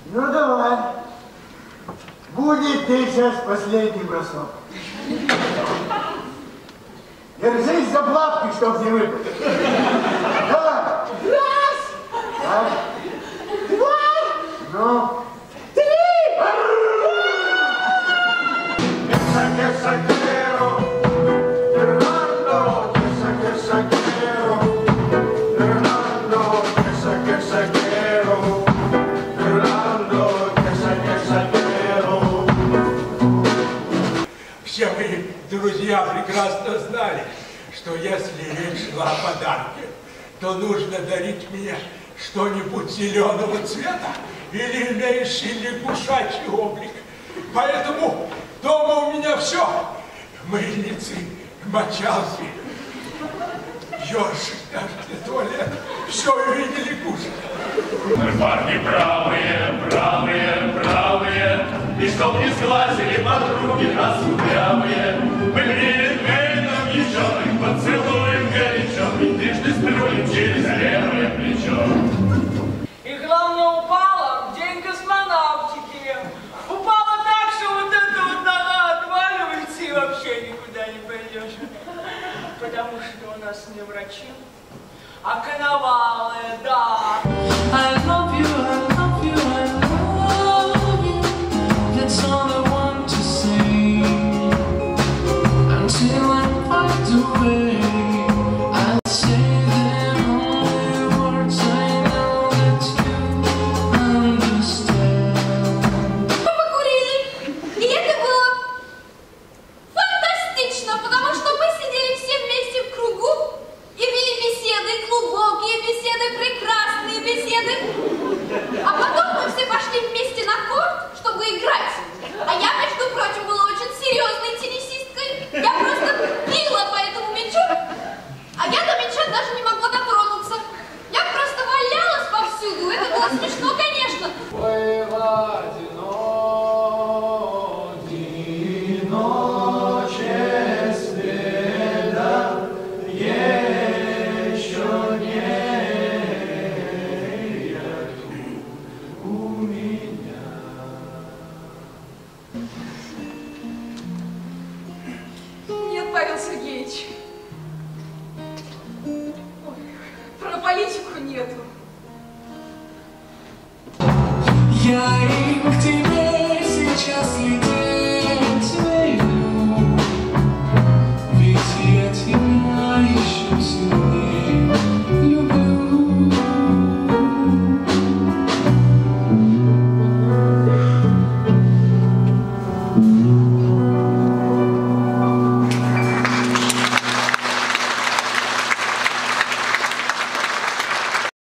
Ну давай. Будет ты сейчас последний бросок. Держись за плавки, чтоб не выпасть. Давай. Раз. Так. Два. Ну. Три. Все мои друзья прекрасно знали, что если речь шла о подарке, то нужно дарить мне что-нибудь зеленого цвета или имеющий лягушачий облик. Поэтому дома у меня все. Мыльницы, мочалки, ёршик даже для туалета. Все в виде лягушек. Мы парни бравые, бравые, бравые, и чтоб не сглазили подруги нас упрямые. Мы перед Мэйном еще поцелуем горячо, и трижды сплюнем через левое плечо. И главное, упала в день космонавтики. Упала так, что вот эта вот нога отваливается и вообще никуда не пойдешь. Потому что у нас не врачи, а коновалы, да. I love you, I love you, I love you. That's all I want to say. Until I'm wiped away, I'll say the only words I know that you understand. Мы покурили, и это было фантастично, потому что мы сидели все вместе в кругу и вели беседы, глубокие беседы, прекрасные беседы. А потом мы все пошли вместе на корт, чтобы играть. А я, между прочим, была очень серьезной теннисисткой. Я просто била по этому мячу, а я до мяча даже не могла дотронуться. Я просто валялась повсюду. Это было смешно, конечно. Нет, Павел Сергеевич. Ой, про политику нету. Я